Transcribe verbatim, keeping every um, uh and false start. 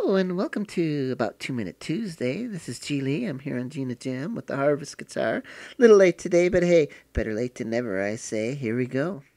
Hello and welcome to About Two Minute Tuesday. This is G Lee. I'm here on Gina Jam with the Harvest guitar. Little late today, but hey, better late than never, I say. Here we go.